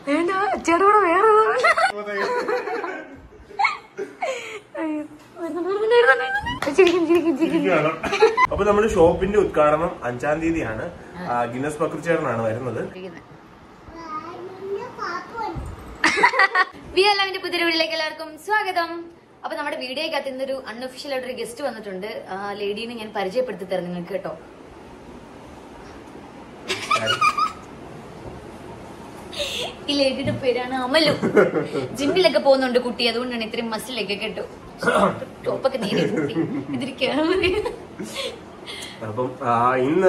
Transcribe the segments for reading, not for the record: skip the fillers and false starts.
ചേട്ടാ വേറെ അപ്പൊ നമ്മുടെ ഷോപ്പിന്റെ ഉദ്ഘാടനം 5-ാം തീയതിയാണ്. ഗിന്നസ് പക്രുചേട്ടനാണ് വരുന്നത്. വിയല്ലാവിന്റെ പുതിയ വീഡിയോയിലേക്ക് എല്ലാവർക്കും സ്വാഗതം. അപ്പൊ നമ്മുടെ വീഡിയോയ്ക്കകത്ത് ഇന്നൊരു അൺഒഫീഷ്യൽ ആയിട്ടൊരു ഗസ്റ്റ് വന്നിട്ടുണ്ട്. ആ ലേഡീനെ ഞാൻ പരിചയപ്പെടുത്തി തരാം നിങ്ങൾക്ക് കേട്ടോ. ഈ ലേഡിയുടെ പേരാണ് അമലു. ജിമ്മിലൊക്കെ പോകുന്നുണ്ട് കുട്ടി, അതുകൊണ്ടാണ് ഇത്രയും മസിലൊക്കെ കേട്ടോ. ടോപ്പൊക്കെ നേരെ കൂട്ടി ഇതിരിക്കാണ്. അപ്പം ഇന്ന്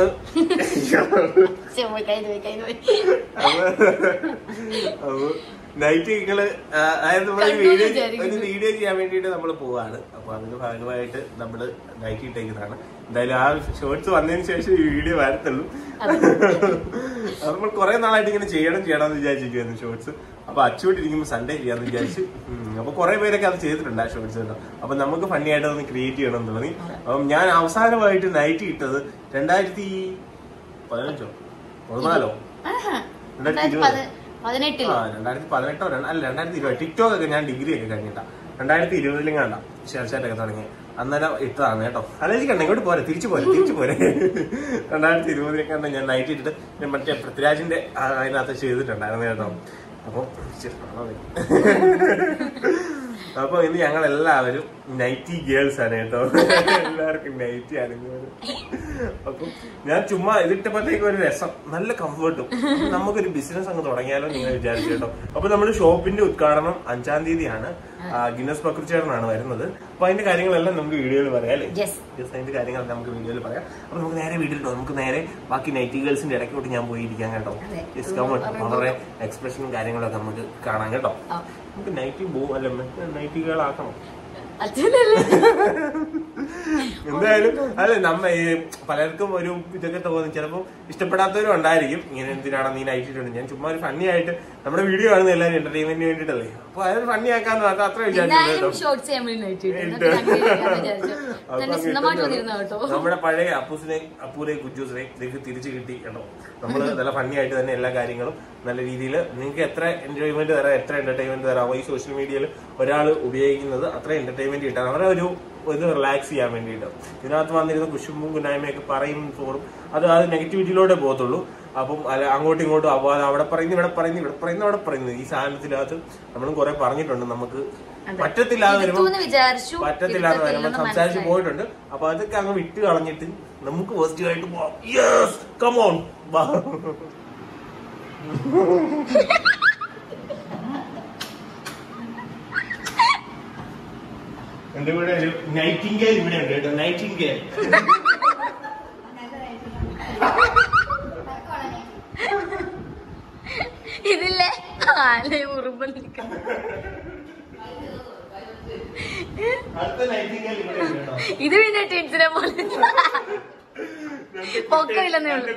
നൈറ്റ് നിങ്ങള് അതായത് നമ്മള് വീഡിയോ ചെയ്യാൻ വേണ്ടിട്ട് നമ്മള് പോവാണ്. അപ്പൊ അതിന്റെ ഭാഗമായിട്ട് നമ്മള് നൈറ്റ് ഇട്ടേക്കുന്നതാണ്. എന്തായാലും ആ ഷോർട്സ് വന്നതിന് ശേഷം ഈ വീഡിയോ വരത്തുള്ളൂ. നമ്മൾ കുറെ നാളായിട്ട് ഇങ്ങനെ ചെയ്യണമെന്ന് വിചാരിച്ചിരിക്കുന്നു ഷോർട്സ്. അപ്പൊ അച്ചുകൊണ്ടിരിക്കുമ്പോ സൺഡേ ചെയ്യാന്ന് വിചാരിച്ചു. അപ്പൊ കുറെ പേരൊക്കെ അത് ചെയ്തിട്ടുണ്ട് ആ ഷോർട്സ് കേട്ടോ. അപ്പൊ നമുക്ക് ഫണ്ണി ആയിട്ട് ഒന്ന് ക്രിയേറ്റ് ചെയ്യണം എന്ന് തോന്നി. അപ്പം ഞാൻ അവസാനമായിട്ട് നൈറ്റ് ഇട്ടത് 2015 ടിക്ടോക്ക് ഒക്കെ ഞാൻ ഡിഗ്രി ഒക്കെ കഴിഞ്ഞിട്ടാ 2020 കണ്ട ഷെയർചാറ്റൊക്കെ തുടങ്ങി അന്നേരം ഇട്ടതാണ് കേട്ടോ. ആലോചിക്കണ്ട, ഇങ്ങോട്ട് പോരെ, തിരിച്ചു പോരെ 2020 ഞാൻ നൈറ്റ് ഇട്ടിട്ട് മറ്റേ പൃഥ്വിരാജിന്റെ അതിനകത്ത് ചെയ്തിട്ടുണ്ടായിരുന്നു കേട്ടോ. അപ്പൊ ഇന്ന് ഞങ്ങൾ എല്ലാവരും നൈറ്റി ഗേൾസ് ആണ് കേട്ടോ. എല്ലാവർക്കും നൈറ്റി ആണ്. അപ്പൊ ഞാൻ ചുമ്മാ ഇതിട്ടപ്പോഴത്തേക്ക് ഒരു രസം, നല്ല കംഫർട്ടും, നമുക്കൊരു ബിസിനസ് അങ്ങ് തുടങ്ങിയാലോ നിങ്ങൾ വിചാരിച്ചു കേട്ടോ. അപ്പൊ നമ്മുടെ ഷോപ്പിന്റെ ഉദ്ഘാടനം 5-ാം തീയതിയാണ്. ഗിന്നസ് പക്രുചേട്ടനാണ് വരുന്നത്. അപ്പൊ അതിന്റെ കാര്യങ്ങളെല്ലാം നമുക്ക് വീഡിയോയിൽ പറയാം അല്ലേ? അതിന്റെ കാര്യങ്ങളെല്ലാം നമുക്ക് വീഡിയോയിൽ പറയാം. അപ്പൊ നമുക്ക് നേരെ വീട്ടിലിട്ടോ, നമുക്ക് നേരെ ബാക്കി നൈറ്റി ഗേൾസിന്റെ ഇടയ്ക്കോട്ട് ഞാൻ പോയിരിക്കാം കേട്ടോ. അവരുടെ എക്സ്പ്രഷനും കാര്യങ്ങളൊക്കെ നമുക്ക് കാണാം കേട്ടോ. നമുക്ക് നൈറ്റി അല്ല നൈറ്റികളാക്കണം എന്തായാലും. അല്ല പലർക്കും ഒരു ഇതൊക്കെ തോന്നും, ചിലപ്പോൾ ഇഷ്ടപ്പെടാത്തവരും ഉണ്ടായിരിക്കും. ഇങ്ങനെ എന്തിനാണ് നീ നൈറ്റ് ഇട്ടുണ്ട്. ഞാൻ ചുമ്മാ ഒരു ഫണ്ണി ആയിട്ട് നമ്മുടെ വീഡിയോ കാണുന്ന എല്ലാവരും എന്റർടൈൻമെന്റിന് വേണ്ടിട്ടല്ലേ. അപ്പൊ അതൊരു ഫണ്ണി ആക്കാന്ന് മാത്രം അത്ര വിചാരിച്ചു. നമ്മുടെ പഴയ അപ്പൂരെ കുജൂസിനെ ഇതൊക്കെ തിരിച്ചു കിട്ടി കേട്ടോ. നമ്മള് നല്ല ഫണ്ണി ആയിട്ട് തന്നെ എല്ലാ കാര്യങ്ങളും നല്ല രീതിയിൽ നിങ്ങൾക്ക് എത്ര എൻജോയ്മെന്റ് തരാം, എത്ര എന്റർടൈൻമെന്റ് തരാം. ഈ സോഷ്യൽ മീഡിയയിൽ ഒരാൾ ഉപയോഗിക്കുന്നത് അത്ര എന്റർടൈൻമെന്റ് കിട്ടാൻ, അവരെ ഒരു ഇത് റിലാക്സ് ചെയ്യാൻ വേണ്ടിയിട്ട്. ഇതിനകത്ത് വന്നിരുന്ന കുശുമ്പും കുന്നായ്മയൊക്കെ പറയും തോറും അത് നെഗറ്റിവിറ്റിയിലൂടെ പോകത്തുള്ളൂ. അപ്പം അങ്ങോട്ടും ഇങ്ങോട്ടും അവാദം, അവിടെ പറയുന്നു ഇവിടെ പറയുന്നു. ഈ സാധനത്തിനകത്ത് നമ്മളും കുറെ പറഞ്ഞിട്ടുണ്ട്. നമുക്ക് പറ്റത്തില്ലാതെ വരുമ്പോൾ സംസാരിച്ച് പോയിട്ടുണ്ട്. അപ്പൊ അതൊക്കെ അങ്ങ് വിട്ട് കളഞ്ഞിട്ട് നമുക്ക് പോസിറ്റീവായിട്ട് പോവാം. Yes come on. എന്റെ കൂടെ ഒരു നൈറ്റിംഗേൽ ഇവിടെ ഉണ്ട് കേട്ടോ. നൈറ്റിംഗേൽ ഇതില്ലേ ഉറുമ്പ് ഇത് പിന്നെ ടെൻഷനെ പോലെ പൊക്കമില്ലെന്നേ ഉള്ളു.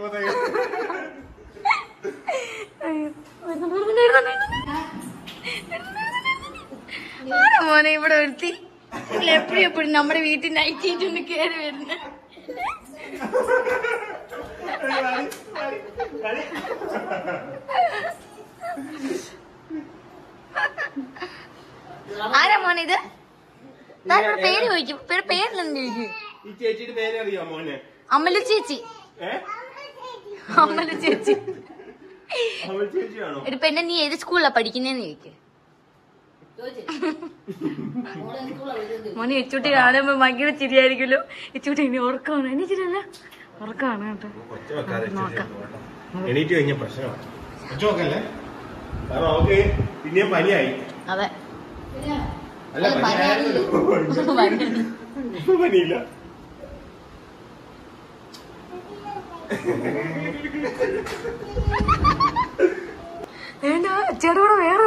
മോനെ ഇവിടെ ഒരുത്തി എപ്പോഴും നമ്മുടെ വീട്ടിൽ നൈറ്റിട്ടൊന്ന് കേറി വരുന്ന ആരാ മോനെ ഇത്? പേര് ചോദിക്കും, പേരിലെന്ന് ചോദിക്കും. അമലു ചേച്ചി. അമലു ചേച്ചി ഒരു പെണ്ണെ, നീ ഏത് സ്കൂളിലാ പഠിക്കുന്നേന്ന് ചോദിക്കും. മോനെ ഇച്ചൂട്ടി കാണുമ്പോ ഭയങ്കര ചിരിയായിരിക്കുമല്ലോ. ഇച്ചൂട്ടി ഇനി ഉറക്കമാണ്. എനിക്കില്ല ഉറക്കമാണ് കേട്ടോ. എണീറ്റ് കഴിഞ്ഞ പ്രശ്നമാണ്. പിന്നെ പനിയായി. അതെ പനിയില്ല. ചേട്ടാ വേറെ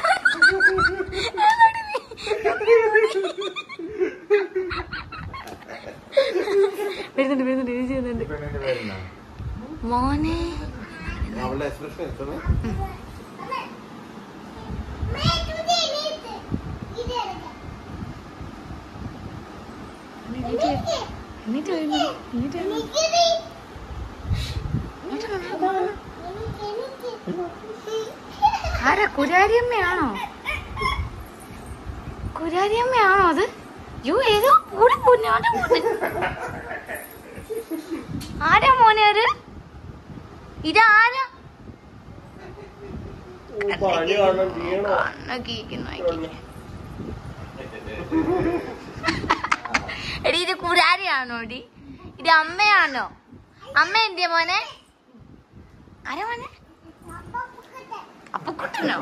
വരുന്നുണ്ട് മോനെ. അവളുടെ എക്സ്പ്രഷൻ ആരാ? കുരാരിയമ്മയാണോ? കുരാരിയമ്മയാണോ അത്? യോ ഏതോ കൂടെ പോന്നെ. ആരാ മോനെ അത്? ഇതാരാ? എടി ഇത് കുരാരിയാണോ? എടി ഇത് അമ്മയാണോ? അമ്മ എന്തിയ മോനെ? ആരാ മോനെ? അപ്പുക്കുട്ടനോ?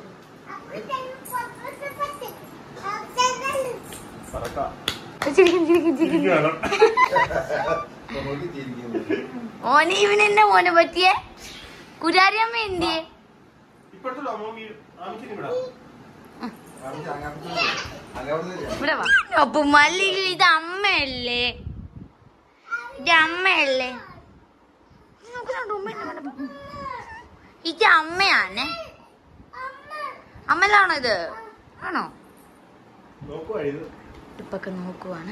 മോനെ ഇവനെന്നെ മോനെ പറ്റിയേ? കുരാരിയമ്മ എന്തിയെ? ഇവിടെ വാ. അപ്പൊ മല്ലിക ഇത് അമ്മയല്ലേ? ഇത് അമ്മയല്ലേ? ഇത് അമ്മയാണേ. അമ്മലാണോ ഇത്? ആണോ? ഇപ്പൊക്കെ നോക്കുവാണ്.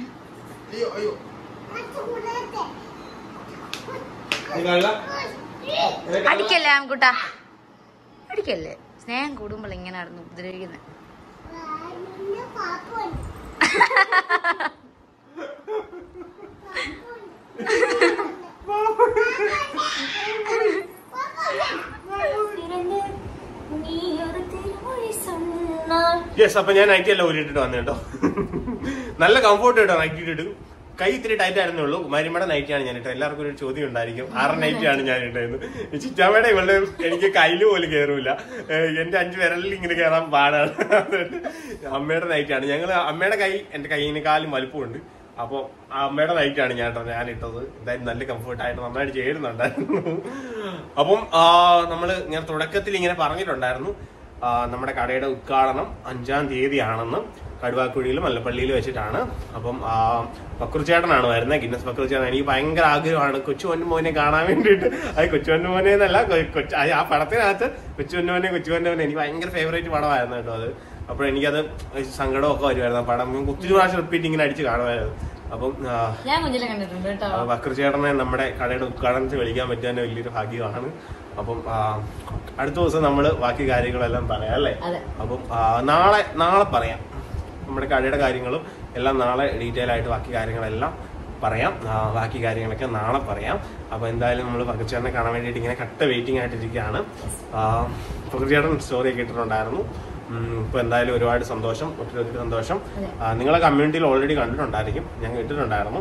അടിക്കല്ലേ ആൺകുട്ടാ, അടിക്കല്ലേ. സ്നേഹം കൂടുമ്പോൾ ഇങ്ങനെയായിരുന്നു ഉപദ്രവിക്കുന്നത്. യെസ്, അപ്പൊ ഞാൻ നൈറ്റി എല്ലാം ഊരിട്ടിട്ട് വന്നു കേട്ടോ. നല്ല കംഫോർട്ട് കേട്ടോ നൈറ്റി ഇട്ടിട്ട്. കൈ ഇത്തിരി ടൈറ്റ് ആയിരുന്നേ ഉള്ളൂ. കുമാരിമ്മയുടെ നൈറ്റിയാണ് ഞാൻ ഇട്ടത്. എല്ലാവർക്കും ഒരു ചോദ്യം ഉണ്ടായിരിക്കും, 6 നൈറ്റിയാണ് ഞാൻ ഇട്ടത്. ചിറ്റാമ്മയുടെ ഇവളുടെ എനിക്ക് കയ്യിൽ പോലും കയറൂല. എന്റെ 5 വിരലിൽ ഇങ്ങനെ കയറാൻ പാടാണ്. അമ്മയുടെ നൈറ്റാണ്. അമ്മയുടെ കൈ എന്റെ കൈയിനെക്കാളും വലുപ്പമുണ്ട്. അപ്പോൾ അമ്മയുടെ നൈറ്റാണ് ഞാൻ ഇട്ടത്. എന്തായാലും നല്ല കംഫർട്ടായിട്ട് നന്നായിട്ട് ചേരുന്നുണ്ടായിരുന്നു. അപ്പം ഞാൻ തുടക്കത്തിൽ ഇങ്ങനെ പറഞ്ഞിട്ടുണ്ടായിരുന്നു, നമ്മുടെ കടയുടെ ഉദ്ഘാടനം 5-ാം തീയതിയാണെന്ന്. കടുവാക്കുഴിയിലും മല്ലപ്പള്ളിയിലും വെച്ചിട്ടാണ്. അപ്പം പക്രുചേട്ടനാണ് വരുന്നത്, ഗിന്നസ് പക്രുചേട്ടൻ. എനിക്ക് ഭയങ്കര ആഗ്രഹമാണ് കൊച്ചുവന്നുമോനെ കാണാൻ വേണ്ടിയിട്ട്. അത് കൊച്ചുവന്നുമോനെ എന്നല്ല, ആ പടത്തിനകത്ത് കൊച്ചുവന്നുമോനെ എനിക്ക് ഭയങ്കര ഫേവറേറ്റ് പടമായിരുന്നു കേട്ടോ അത്. അപ്പോൾ എനിക്കത് സങ്കടമൊക്കെ വരുമായിരുന്നു. ആ പടം ഒത്തിരി പ്രാവശ്യം റിപ്പീറ്റ് ഇങ്ങനെ അടിച്ച് കാണുമായിരുന്നു. അപ്പം പക്രുചേട്ടനെ നമ്മുടെ കടയുടെ ഉദ്ഘാടനത്തിൽ വിളിക്കാൻ പറ്റിയ തന്നെ വലിയൊരു ഭാഗ്യമാണ്. അപ്പം അടുത്ത ദിവസം നമ്മൾ ബാക്കി കാര്യങ്ങളെല്ലാം പറയാം അല്ലേ? അപ്പം നാളെ പറയാം. നമ്മുടെ കടയുടെ കാര്യങ്ങളും എല്ലാം നാളെ ഡീറ്റെയിൽ ആയിട്ട് ബാക്കി കാര്യങ്ങളെല്ലാം പറയാം. ബാക്കി കാര്യങ്ങളൊക്കെ നാളെ പറയാം. അപ്പൊ എന്തായാലും നമ്മൾ പകർച്ചേട്ടനെ കാണാൻ വേണ്ടിയിട്ട് ഇങ്ങനെ കട്ട വെയിറ്റിംഗ് ആയിട്ടിരിക്കുകയാണ്. പകർച്ചേട്ടൻ സ്റ്റോറിയൊക്കെ ഇട്ടിട്ടുണ്ടായിരുന്നു. ഇപ്പൊ എന്തായാലും ഒരുപാട് സന്തോഷം, ഒത്തിരി സന്തോഷം. നിങ്ങളെ കമ്മ്യൂണിറ്റിയിൽ ഓൾറെഡി കണ്ടിട്ടുണ്ടായിരിക്കും, ഞാൻ ഇട്ടിട്ടുണ്ടായിരുന്നു.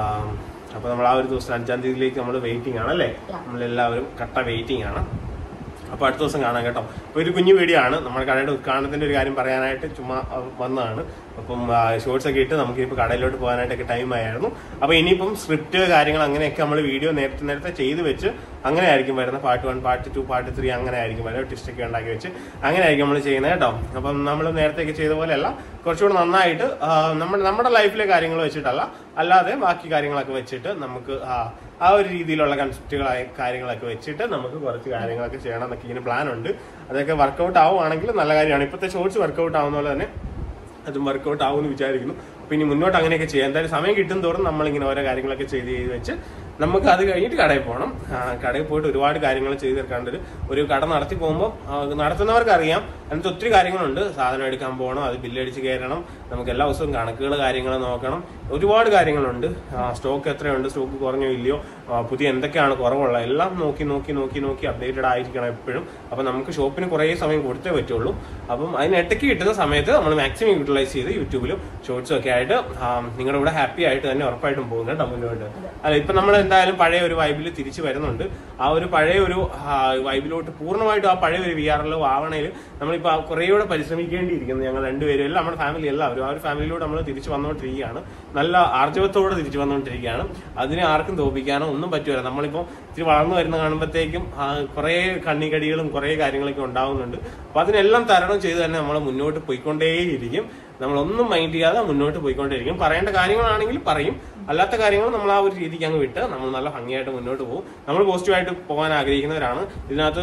അപ്പൊ നമ്മൾ ആ ഒരു ദിവസം 5-ാം തീയതിയിലേക്ക് നമ്മൾ വെയിറ്റിംഗ് ആണല്ലേ? നമ്മളെല്ലാവരും കട്ട വെയിറ്റിംഗ് ആണ്. അപ്പൊ അടുത്ത ദിവസം കാണാം കേട്ടോ. അപ്പൊ ഒരു കുഞ്ഞു വീഡിയോ ആണ്. നമ്മുടെ കടയുടെ ഉദ്ഘാടനത്തിന്റെ ഒരു കാര്യം പറയാനായിട്ട് ചുമ്മാ വന്നതാണ്. അപ്പം ഷോർട്സ് ഒക്കെ ഇട്ട് നമുക്ക് ഇപ്പൊ കടയിലോട്ട് പോകാനായിട്ടൊക്കെ ടൈം ആയിരുന്നു. അപ്പൊ ഇനിയിപ്പം സ്ക്രിപ്റ്റ് കാര്യങ്ങൾ അങ്ങനെയൊക്കെ നമ്മൾ വീഡിയോ നേരത്തെ ചെയ്ത് വെച്ച് അങ്ങനെ ആയിരിക്കും വരുന്നത്. പാർട്ട് 1, പാർട്ട് 2, പാർട്ട് 3 അങ്ങനെ ആയിരിക്കും വരുന്നത്. ട്വിസ്റ്റ് ഒക്കെ ഉണ്ടാക്കി വെച്ച് അങ്ങനെ ആയിരിക്കും നമ്മൾ ചെയ്യുന്നത് കേട്ടോ. അപ്പം നമ്മൾ നേരത്തെയൊക്കെ ചെയ്ത പോലെയല്ല, കുറച്ചുകൂടെ നന്നായിട്ട് നമ്മുടെ ലൈഫിലെ കാര്യങ്ങൾ വെച്ചിട്ടല്ല, അല്ലാതെ ബാക്കി കാര്യങ്ങളൊക്കെ വെച്ചിട്ട് നമുക്ക് ആ ഒരു രീതിയിലുള്ള കൺസെപ്റ്റുകളായ കാര്യങ്ങളൊക്കെ വെച്ചിട്ട് നമുക്ക് കുറച്ച് കാര്യങ്ങളൊക്കെ ചെയ്യണം എന്നൊക്കെ ഇങ്ങനെ പ്ലാൻ ഉണ്ട്. അതൊക്കെ വർക്കൗട്ട് ആവുകയാണെങ്കിൽ നല്ല കാര്യമാണ്. ഇപ്പോഴത്തെ ഷോർട്സ് വർക്കൗട്ട് ആവുന്ന പോലെ തന്നെ അതും വർക്കൗട്ട് ആവുമെന്ന് വിചാരിക്കുന്നു. അപ്പൊ ഇനി മുന്നോട്ട് അങ്ങനെയൊക്കെ ചെയ്യാം. എന്തായാലും സമയം കിട്ടും തോറും നമ്മളിങ്ങനെ ഓരോ കാര്യങ്ങളൊക്കെ ചെയ്ത് വെച്ച് നമുക്ക് അത് കഴിഞ്ഞിട്ട് കടയിൽ പോകണം. കടയിൽ പോയിട്ട് ഒരുപാട് കാര്യങ്ങൾ ചെയ്ത് തീർക്കാണ്ട് ഒരു കട നടത്തി പോകുമ്പോൾ നടത്തുന്നവർക്ക് അറിയാം അതിനകത്ത് ഒത്തിരി കാര്യങ്ങളുണ്ട്. സാധനം എടുക്കാൻ പോകണം, അത് ബില്ലടിച്ച് കയറണം, നമുക്ക് എല്ലാ ദിവസവും കണക്കുകൾ കാര്യങ്ങൾ നോക്കണം, ഒരുപാട് കാര്യങ്ങളുണ്ട്. സ്റ്റോക്ക് എത്രയുണ്ട്, സ്റ്റോക്ക് കുറഞ്ഞോ ഇല്ലയോ, പുതിയ എന്തൊക്കെയാണ് കുറവുള്ളത് എല്ലാം നോക്കി അപ്ഡേറ്റഡ് ആയിരിക്കണം എപ്പോഴും. അപ്പൊ നമുക്ക് ഷോപ്പിന് കുറേ സമയം കൊടുത്തേ പറ്റുള്ളൂ. അപ്പം അതിനിടയ്ക്ക് കിട്ടുന്ന സമയത്ത് നമ്മൾ മാക്സിമം യൂട്ടിലൈസ് ചെയ്ത് യൂട്യൂബിലും ഷോർട്സും ഒക്കെ ആയിട്ട് നിങ്ങളുടെ കൂടെ ഹാപ്പി ആയിട്ട് തന്നെ ഉറപ്പായിട്ടും പോകും കേട്ടോ മുന്നോട്ട്. അല്ല, ഇപ്പൊ നമ്മൾ എന്തായാലും പഴയ ഒരു വൈബിൽ തിരിച്ചു വരുന്നുണ്ട്. ആ ഒരു പഴയ ഒരു വൈബിലോട്ട് പൂർണ്ണമായിട്ടും ആ പഴയ ഒരു VR ആവണേൽ നമ്മളിപ്പോ കുറേയൂടെ പരിശ്രമിക്കേണ്ടിയിരിക്കുന്നു. ഞങ്ങൾ രണ്ടുപേരും എല്ലാം നമ്മുടെ ഫാമിലി എല്ലാവരും ആ ഒരു ഫാമിലിയിലൂടെ നമ്മൾ തിരിച്ചു വന്നുകൊണ്ടിരിക്കുകയാണ്. നല്ല ആർജവത്തോടെ തിരിച്ചു വന്നുകൊണ്ടിരിക്കുകയാണ്. അതിനെ ആർക്കും തോപ്പിക്കാനോ ഒന്നും പറ്റുമല്ല. നമ്മളിപ്പോൾ ഇത്തിരി വളർന്നു വരുന്ന കാണുമ്പോഴത്തേക്കും കുറേ കണ്ണികടികളും കുറേ കാര്യങ്ങളൊക്കെ ഉണ്ടാവുന്നുണ്ട്. അപ്പൊ അതിനെല്ലാം തരണം ചെയ്ത് തന്നെ നമ്മൾ മുന്നോട്ട് പോയിക്കൊണ്ടേയിരിക്കും. നമ്മളൊന്നും മൈൻഡ് ചെയ്യാതെ മുന്നോട്ട് പോയിക്കൊണ്ടേയിരിക്കും. പറയേണ്ട കാര്യങ്ങളാണെങ്കിൽ പറയും, അല്ലാത്ത കാര്യങ്ങൾ നമ്മൾ ആ ഒരു രീതിക്ക് അങ്ങ് വിട്ട് നമ്മൾ നല്ല ഭംഗിയായിട്ട് മുന്നോട്ട് പോകും. നമ്മൾ പോസിറ്റീവായിട്ട് പോകാൻ ആഗ്രഹിക്കുന്നവരാണ്. ഇതിനകത്ത്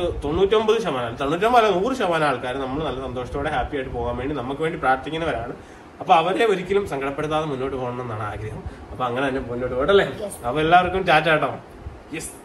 100% ആൾക്കാർ നമ്മൾ നല്ല സന്തോഷത്തോടെ ഹാപ്പി ആയിട്ട് പോകാൻ വേണ്ടി നമുക്ക് വേണ്ടി പ്രാർത്ഥിക്കുന്നവരാണ്. അപ്പൊ അവരെ ഒരിക്കലും സങ്കടപ്പെടുത്താതെ മുന്നോട്ട് പോകണം എന്നാണ് ആഗ്രഹം. അപ്പൊ അങ്ങനെ തന്നെ മുന്നോട്ട് പോകട്ടല്ലേ? അപ്പൊ എല്ലാവർക്കും ടാറ്റാട്ടോ. യെസ്.